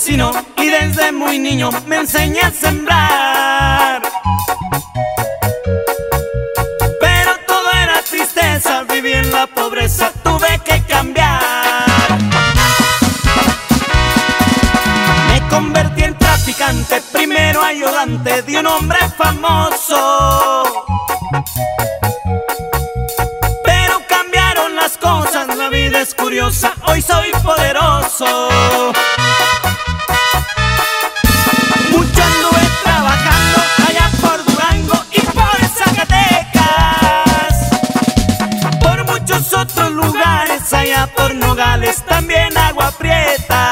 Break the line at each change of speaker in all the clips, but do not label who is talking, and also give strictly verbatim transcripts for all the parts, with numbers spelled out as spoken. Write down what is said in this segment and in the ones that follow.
campesino y desde muy niño me enseñé a sembrar. Pero todo era tristeza, viví en la pobreza, tuve que cambiar. Me convertí en traficante, primero ayudante de un hombre famoso. Pero cambiaron las cosas, la vida es curiosa, hoy soy poderoso. Mucho anduve trabajando allá por Durango y por Zacatecas, por muchos otros lugares, allá por Nogales, también Agua Prieta.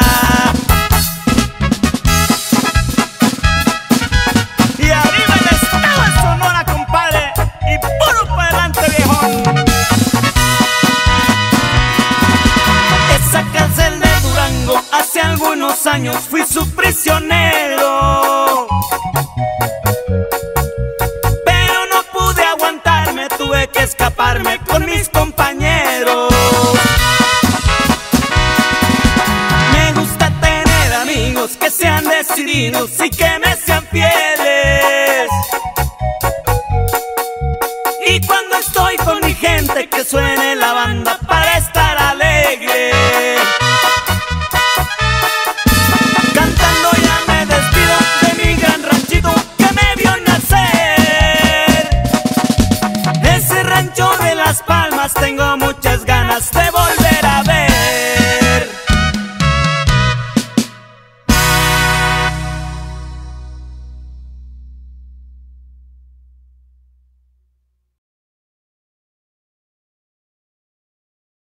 Y arriba el estado de Sonora, compadre, y puro para adelante, viejón. Esa cárcel de Durango, hace algunos años fui su prisionero. Pero no pude aguantarme, tuve que escaparme con mis compañeros. Me gusta tener amigos que sean decididos y que me sean fieles. Y cuando estoy con mi gente, que suene